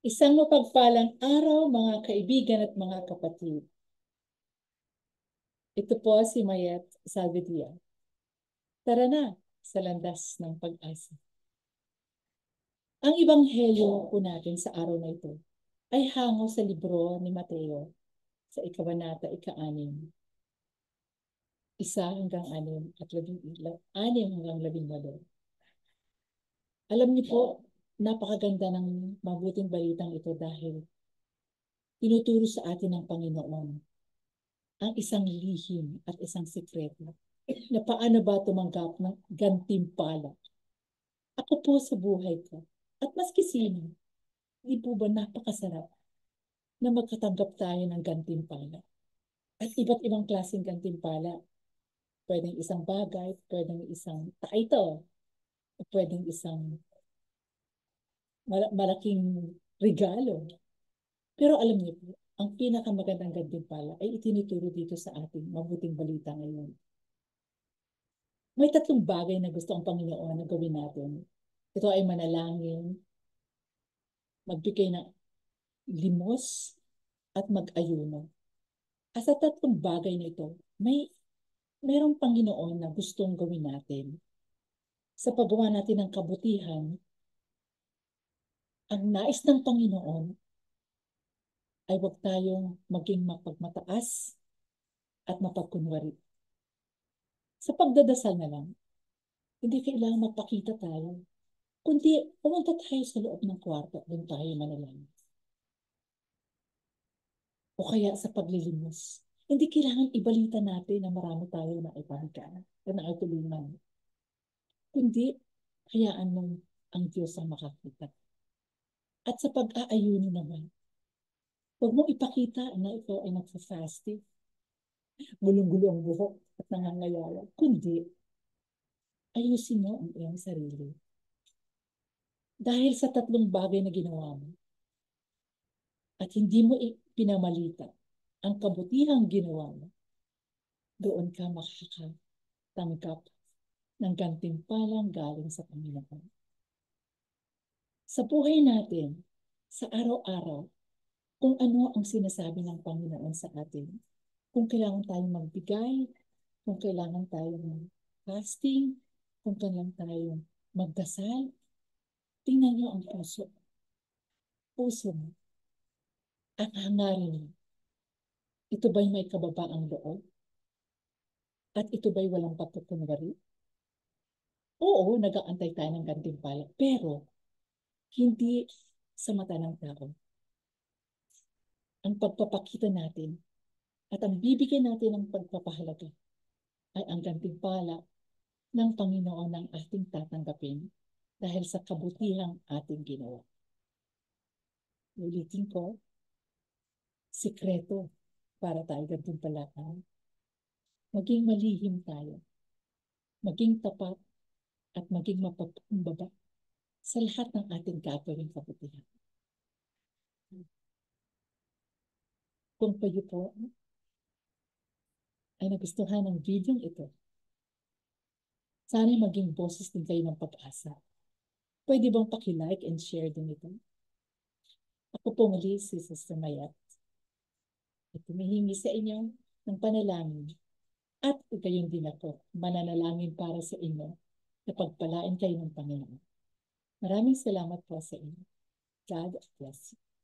Isang mapagpalang araw, mga kaibigan at mga kapatid. Ito po si Mayet Salvedia. Tara na sa landas ng pag-asa. Ang ibanghelyo po natin sa araw na ito ay hango sa libro ni Mateo sa ikabanata ika-6, 1 hanggang 6 at 6 hanggang 18. Alam niyo po, napakaganda ng mabuting balitang ito dahil tinuturo sa atin ng Panginoon ang isang lihim at isang sikreto na paano ba tumanggap ng gantimpala. Ako po sa buhay ko at maski sino, di po ba napakasarap na magkatanggap tayo ng gantimpala? At iba't ibang klaseng gantimpala. Pwedeng isang bagay, pwedeng isang title, pwedeng isang malaking regalo. Pero alam niyo po, ang pinakamagandang gantimpala ay itinuturo dito sa ating mabuting balita ngayon. May 3 bagay na gusto ang Panginoon na gawin natin. Ito ay manalangin, magbigay ng limos, at mag-ayuno. At sa 3 bagay na ito, mayroong Panginoon na gustong gawin natin. Sa paggawa natin ng kabutihan, ang nais ng Panginoon ay huwag tayong maging mapagmataas at mapagkunwari. Sa pagdadasal na lang, hindi kailangan magpakita tayo, kundi pumunta tayo sa loob ng kwarto at doon tayo manalangin. O kaya sa paglilimos. Hindi kailangan ibalita natin na marami tayo na ipangka o na itulungan. Kundi, hayaan mong ang Diyos ang makakita. At sa pag-aayuno naman, huwag mong ipakita na ikaw ay nagsa-fasting, gulong-gulo ang buhok at nangangayaya. Kundi, ayusin mo ang iyong sarili. Dahil sa 3 bagay na ginawa mo, at hindi mo pinamalita ang kabutihang ginawa mo, doon ka makakatanggap ng gantimpalang galing sa Panginoon. Sa buhay natin, sa araw-araw, kung ano ang sinasabi ng Panginoon sa atin, kung kailangan tayong magbigay, kung kailangan tayong fasting, kung kailangan tayong magdasal, tingnan niyo ang puso. Puso mo. Ang hangarin mo. Ito ba'y may kababaang loob? At ito ba'y walang pagkukunwari? Oo, nag-aantay tayo ng gantimpala, pero hindi sa mata ng tao. Ang pagpapakita natin at ang bibigyan natin ng pagpapahalaga ay ang gantimpala ng Panginoon ang ating tatanggapin dahil sa kabutihang ating ginawa. Ulitin ko, sikreto para tayo gantimpalaan. Maging malihim tayo, maging tapat at maging mapagkumbaba sa lahat ng ating gagawing kabutihan. Kung kayo po ay nagustuhan ng video ito, sana maging boses din kayo ng pag-asa. Pwede bang paki-like and share din ito? Ako po muli si Sister Mayat. At humihingi sa inyo ng panalangin. At gayon din ako, mananalangin para sa inyo na pagpalain kayo ng Panginoon. Maraming salamat po sa inyo. God bless you.